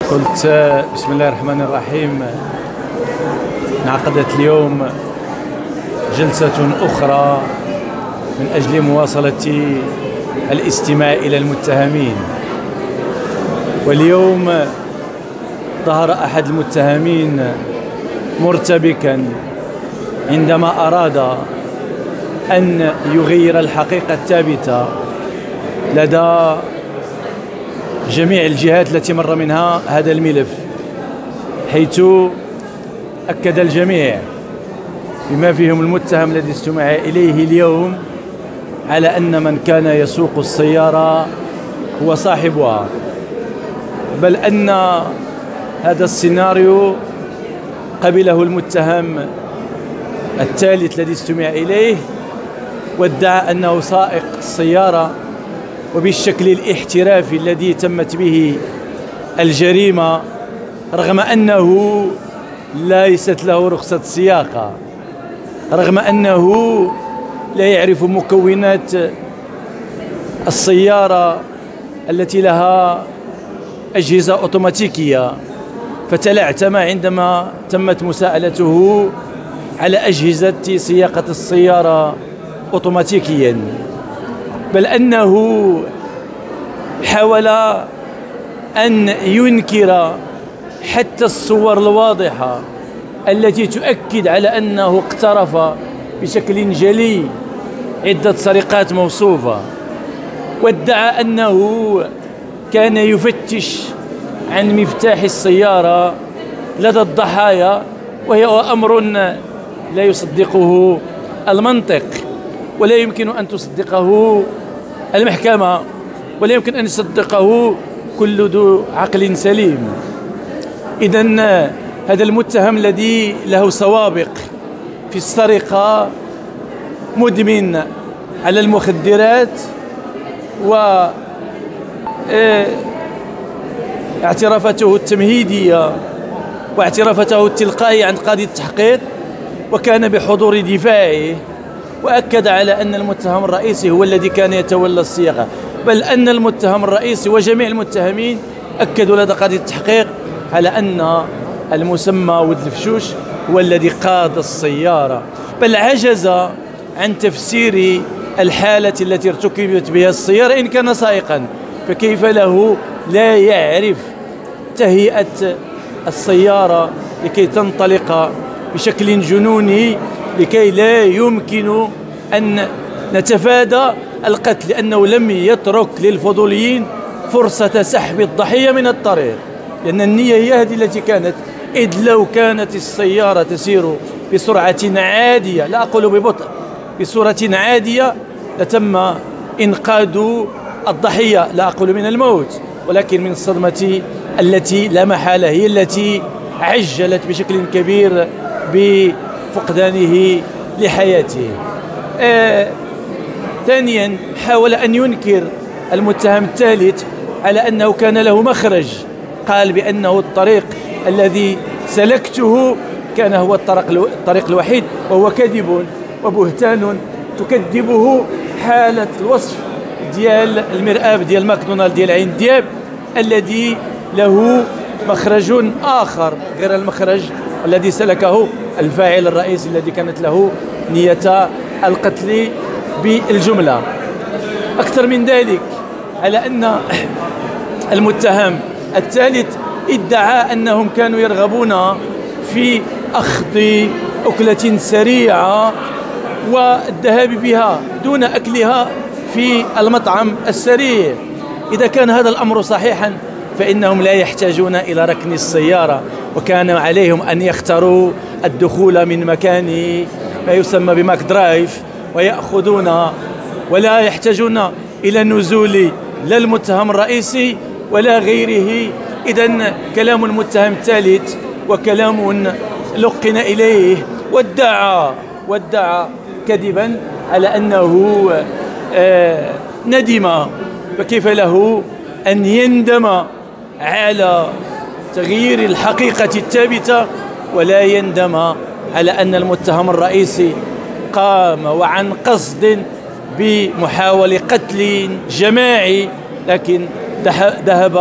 قلت بسم الله الرحمن الرحيم. انعقدت اليوم جلسة أخرى من أجل مواصلة الاستماع إلى المتهمين، واليوم ظهر أحد المتهمين مرتبكا عندما أراد أن يغير الحقيقة الثابتة لدى جميع الجهات التي مر منها هذا الملف، حيث أكد الجميع بما فيهم المتهم الذي استمع إليه اليوم على أن من كان يسوق السيارة هو صاحبها، بل أن هذا السيناريو قبله المتهم الثالث الذي استمع إليه، وادعى أنه سائق السيارة وبالشكل الاحترافي الذي تمت به الجريمة، رغم أنه ليست له رخصة سياقة، رغم أنه لا يعرف مكونات السيارة التي لها أجهزة أوتوماتيكية، فتلعثم عندما تمت مساءلته على أجهزة سياقة السيارة أوتوماتيكيا، بل أنه حاول أن ينكر حتى الصور الواضحة التي تؤكد على أنه اقترف بشكل جلي عدة سرقات موصوفة، وادعى أنه كان يفتش عن مفتاح السيارة لدى الضحايا، وهي أمر لا يصدقه المنطق، ولا يمكن أن تصدقه المحكمة، ولا يمكن أن يصدقه كل ذو عقل سليم. إذن هذا المتهم الذي له سوابق في السرقة، مدمن على المخدرات، واعترافته التمهيدية واعترافته التلقائية عند قاضي التحقيق، وكان بحضور دفاعه، وأكد على أن المتهم الرئيسي هو الذي كان يتولى الصياغة، بل أن المتهم الرئيسي وجميع المتهمين أكدوا لدى قاضي التحقيق على أن المسمى ولد الفشوش هو الذي قاد السيارة، بل عجز عن تفسير الحالة التي ارتكبت بها السيارة إن كان سائقا، فكيف له لا يعرف تهيئة السيارة لكي تنطلق بشكل جنوني، لكي لا يمكن أن نتفادى القتل، لأنه لم يترك للفضوليين فرصة سحب الضحية من الطريق، لأن النية هي هذه التي كانت، إذ لو كانت السيارة تسير بسرعة عادية، لا أقول ببطء، بسرعة عادية، لتم إنقاذ الضحية، لا أقول من الموت، ولكن من الصدمة التي لا محالة هي التي عجلت بشكل كبير بفقدانه لحياته. ثانيا، حاول أن ينكر المتهم الثالث على أنه كان له مخرج، قال بأنه الطريق الذي سلكته كان هو الطريق الوحيد، وهو كذب وبهتان تكذبه حالة الوصف ديال المرآب ديال ماكدونالد ديال عين دياب، الذي له مخرج آخر غير المخرج الذي سلكه الفاعل الرئيسي الذي كانت له نية القتل بالجملة. أكثر من ذلك، على أن المتهم الثالث ادعى أنهم كانوا يرغبون في أخذ أكلة سريعة والذهاب بها دون أكلها في المطعم السريع. إذا كان هذا الأمر صحيحا فإنهم لا يحتاجون إلى ركن السيارة، وكان عليهم أن يختاروا الدخول من مكان ما يسمى بماك درايف ويأخذون، ولا يحتاجون إلى النزول لا المتهم الرئيسي ولا غيره. إذن كلام المتهم الثالث وكلام لقن إليه، وادعى كذبا على أنه ندم، فكيف له أن يندم على تغيير الحقيقة الثابتة ولا يندم على أن المتهم الرئيسي قام وعن قصد بمحاولة قتل جماعي، لكن ذهب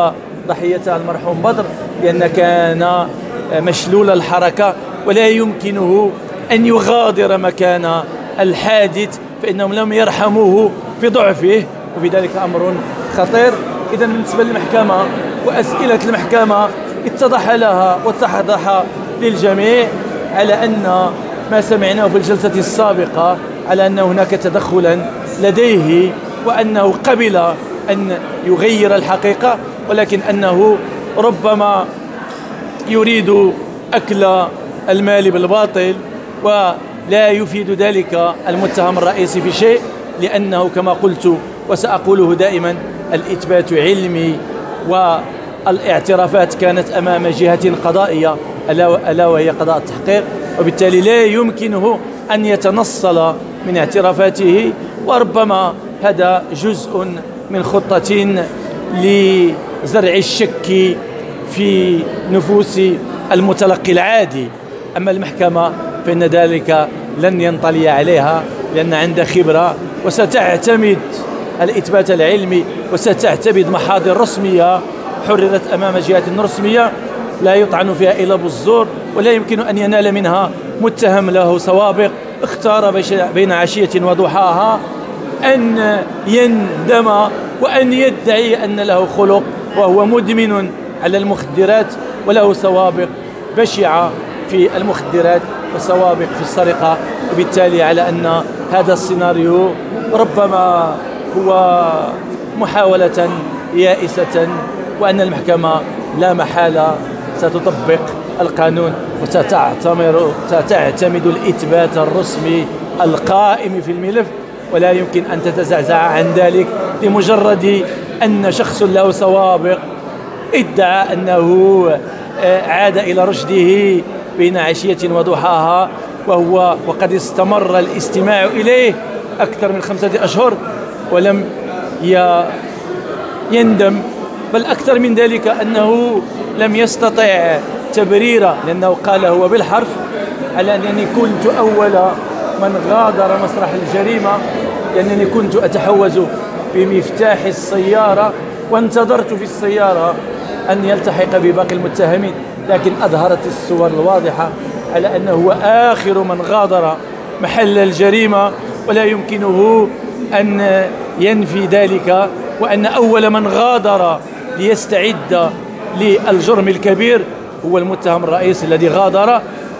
ضحيتها المرحوم بدر، لأن كان مشلول الحركة ولا يمكنه أن يغادر مكان الحادث، فإنهم لم يرحموه في ضعفه، وفي ذلك أمر خطير. إذا بالنسبة للمحكمة وأسئلة المحكمة اتضح لها واتضح للجميع على أن ما سمعناه في الجلسة السابقة على أن هناك تدخلا لديه، وأنه قبل أن يغير الحقيقة، ولكن أنه ربما يريد أكل المال بالباطل، ولا يفيد ذلك المتهم الرئيسي في شيء، لأنه كما قلت وسأقوله دائما الإثبات علمي، والاعترافات كانت أمام جهة قضائية ألا وهي قضاء التحقيق، وبالتالي لا يمكنه أن يتنصل من اعترافاته. وربما هذا جزء من خطة لزرع الشك في نفوس المتلقي العادي. أما المحكمة فإن ذلك لن ينطلي عليها، لأن عندها خبرة وستعتمد الإثبات العلمي وستعتمد محاضر رسمية حررت أمام جهات رسمية لا يطعن فيها إلا بالزور، ولا يمكن أن ينال منها متهم له سوابق اختار بين عشية وضحاها أن يندم وأن يدعي أن له خلق وهو مدمن على المخدرات، وله سوابق بشعة في المخدرات وسوابق في السرقة. وبالتالي على أن هذا السيناريو ربما هو محاولة يائسة، وأن المحكمة لا محالة ستطبق القانون وستعتمد الإثبات الرسمي القائم في الملف، ولا يمكن أن تتزعزع عن ذلك لمجرد أن شخص له سوابق ادعى أنه عاد إلى رشده بين عشية وضحاها، وقد استمر الاستماع إليه أكثر من 5 أشهر ولم يندم، بل أكثر من ذلك أنه لم يستطع تبريره، لأنه قال هو بالحرف على أنني كنت أول من غادر مسرح الجريمة، لأنني كنت أتحوز بمفتاح السيارة وانتظرت في السيارة أن يلتحق بباقي المتهمين، لكن أظهرت الصور الواضحة على أنه هو آخر من غادر محل الجريمة، ولا يمكنه أن ينفي ذلك، وأن أول من غادر ليستعد للجرم الكبير هو المتهم الرئيسي الذي غادر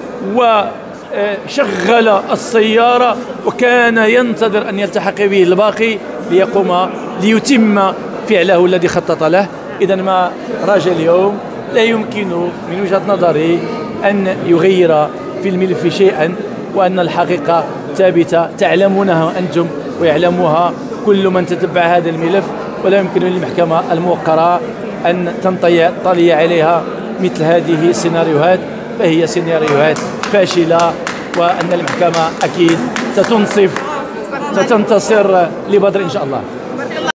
وشغل السيارة وكان ينتظر أن يلتحق به الباقي ليتم فعله الذي خطط له. إذن ما راجع اليوم لا يمكن من وجهة نظري أن يغير في الملف شيئا، وأن الحقيقة ثابتة تعلمونها أنتم ويعلمها كل من تتبع هذا الملف، ولا يمكن للمحكمة الموقرة أن تنطلي عليها مثل هذه السيناريوهات، فهي سيناريوهات فاشلة، وأن المحكمة أكيد ستنتصر لبدر إن شاء الله.